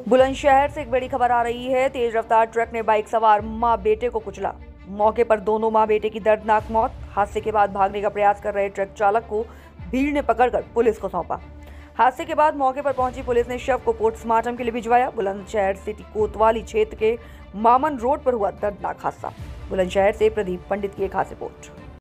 बुलंदशहर से एक बड़ी खबर आ रही है। तेज रफ्तार ट्रक ने बाइक सवार मां बेटे को कुचला। मौके पर दोनों मां बेटे की दर्दनाक मौत। हादसे के बाद भागने का प्रयास कर रहे ट्रक चालक को भीड़ ने पकड़कर पुलिस को सौंपा। हादसे के बाद मौके पर पहुंची पुलिस ने शव को पोस्टमार्टम के लिए भिजवाया। बुलंदशहर सिटी कोतवाली क्षेत्र के मामन रोड पर हुआ दर्दनाक हादसा। बुलंदशहर से प्रदीप पंडित की एक खास रिपोर्ट।